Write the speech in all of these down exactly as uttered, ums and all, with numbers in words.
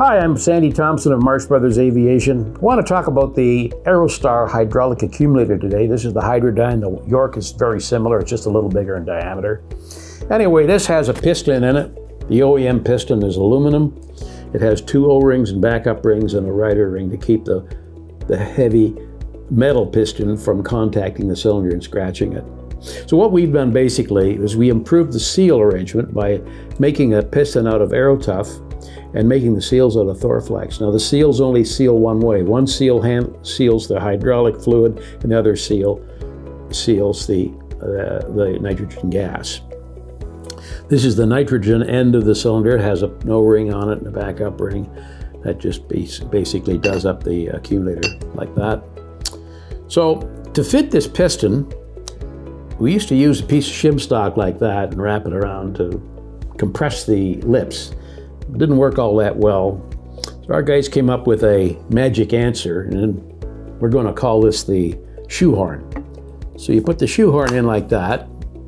Hi, I'm Sandy Thompson of Marsh Brothers Aviation. I want to talk about the Aerostar hydraulic accumulator today. This is the Hydrodyne. The York is very similar. It's just a little bigger in diameter. Anyway, this has a piston in it. The O E M piston is aluminum. It has two O-rings and backup rings and a rider ring to keep the, the heavy metal piston from contacting the cylinder and scratching it. So what we've done basically is we improved the seal arrangement by making a piston out of Aerotuff and making the seals out of Thorflex. Now the seals only seal one way. One seal hand seals the hydraulic fluid and the other seal seals the, uh, the nitrogen gas. This is the nitrogen end of the cylinder. It has a no ring on it and a backup ring. That just basically does up the accumulator like that. So to fit this piston, we used to use a piece of shim stock like that and wrap it around to compress the lips. It didn't work all that well. So our guys came up with a magic answer, and we're going to call this the shoehorn. So you put the shoehorn in like that.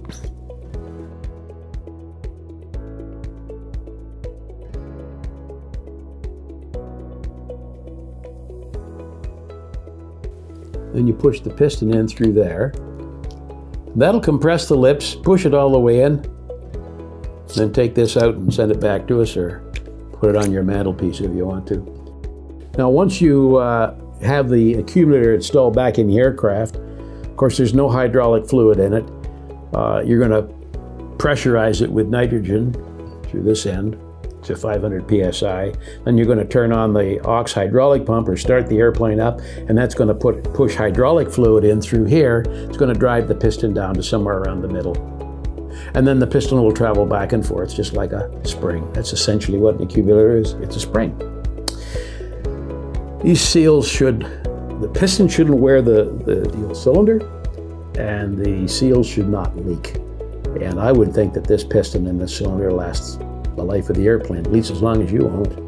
Then you push the piston in through there. That'll compress the lips, push it all the way in, then take this out and send it back to us, or put it on your mantelpiece if you want to. Now once you uh, have the accumulator installed back in the aircraft, of course there's no hydraulic fluid in it. Uh, you're going to pressurize it with nitrogen through this end to five hundred P S I. Then you're going to turn on the aux hydraulic pump or start the airplane up, and that's going to put push hydraulic fluid in through here. It's going to drive the piston down to somewhere around the middle. And then the piston will travel back and forth just like a spring. That's essentially what an accumulator is. It's a spring. These seals should, the piston shouldn't wear the, the, the cylinder, and the seals should not leak. And I would think that this piston in this cylinder lasts the life of the airplane, at least as long as you own it.